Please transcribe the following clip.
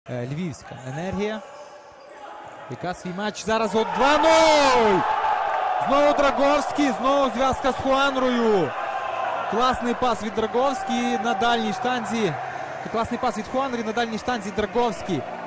Львівська енергія. Яка свій матч зараз от 2-0! Знову Драговський, знову зв'язка з Хуанрою. Класний пас від Драговський на дальній штанзі. Класний пас від Хуанрі на дальній штанзі Драговський.